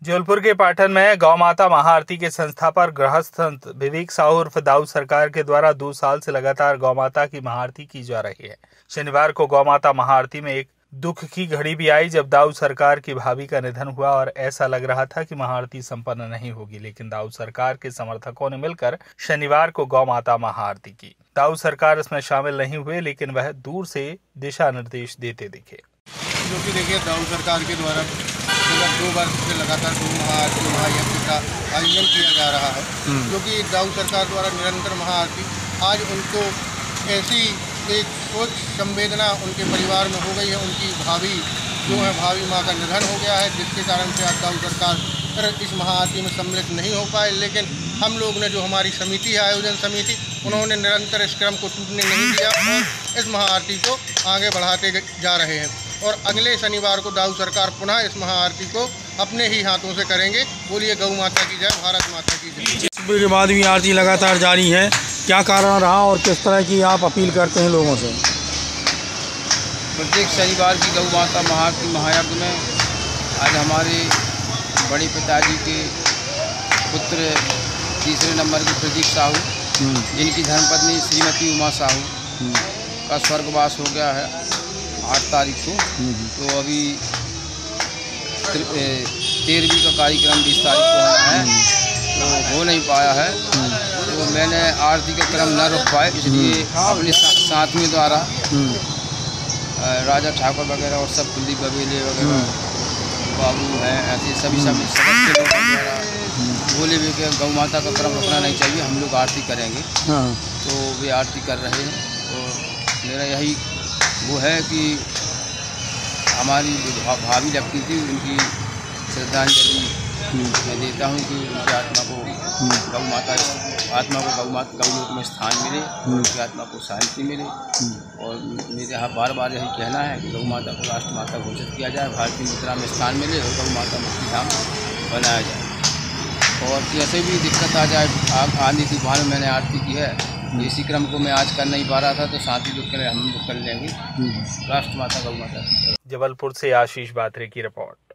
जबलपुर के पाटन में गौ माता महाआरती के संस्थापक गृहस्थ संत विवेक साहू उर्फ दाऊ सरकार के द्वारा 2 साल से लगातार गौ माता की महाआरती की जा रही है। शनिवार को गौ माता महाआरती में एक दुख की घड़ी भी आई जब दाऊ सरकार की भाभी का निधन हुआ और ऐसा लग रहा था कि महाआरती संपन्न नहीं होगी, लेकिन दाऊ सरकार के समर्थकों ने मिलकर शनिवार को गौ माता महाआरती की। दाऊ सरकार इसमें शामिल नहीं हुए, लेकिन वह दूर से दिशा निर्देश देते दिखे। जो कि देखिए दाऊ सरकार के द्वारा 2 वर्ष से लगातार महाआरती महायज्ञ का आयोजन किया जा रहा है, जो कि दाऊ सरकार द्वारा निरंतर महाआरती आज उनको ऐसी एक सोच संवेदना उनके परिवार में हो गई है। उनकी भाभी जो है भाभी माँ का निधन हो गया है, जिसके कारण से आज दाऊ सरकार इस महाआरती में सम्मिलित नहीं हो पाए। लेकिन हम लोग ने जो हमारी समिति है आयोजन समिति, उन्होंने निरंतर इस क्रम को टूटने नहीं दिया और इस महाआरती को आगे बढ़ाते जा रहे हैं। और अगले शनिवार को दाऊ सरकार पुनः इस महाआरती को अपने ही हाथों से करेंगे। बोलिए गौ माता की जय, भारत माता की जय। के बाद भी आरती लगातार जारी है, क्या कारण रहा और किस तरह की आप अपील करते हैं लोगों से? प्रत्येक शनिवार की गौ माता महाआरती महायज्ञ में आज हमारे बड़े पिताजी के पुत्र 3 नंबर के प्रदीप साहू, जिनकी धर्मपत्नी श्रीमती उमा साहू का स्वर्गवास हो गया है 8 तारीख को। तो अभी 13वीं का कार्यक्रम 20 तारीख को होना है, तो हो नहीं पाया है। तो मैंने आरती का क्रम न रोक पाए, इसलिए अपने साथियों द्वारा राजा ठाकुर वगैरह और सब कुलदीप बबेले वगैरह बाबू हैं, ऐसे सभी सदस्य लोगों द्वारा बोले भी कि गौ माता का क्रम रखना नहीं चाहिए, हम लोग आरती करेंगे। तो वे आरती कर रहे हैं। तो मेरा यही वो है कि हमारी भाभी लगती थी, उनकी श्रद्धांजलि मैं देता हूँ कि उनकी आत्मा को गौ लोक में स्थान मिले, उनकी आत्मा को शांति मिले। और मेरे यहाँ बार बार यही कहना है कि गौ माता को राष्ट्र माता घोषित किया जाए, भारतीय मुद्रा में स्थान मिले और गौ माता मुक्ति धाम बनाया जाए। और जैसे भी दिक्कत आ जाए, आंधी तूफान में मैंने आरती की है, इसी क्रम को मैं आज कर नहीं पा रहा था, तो साथी लोग हम लोग कर लेंगे। राष्ट्र माता गौ माता। जबलपुर से आशीष बात्रे की रिपोर्ट।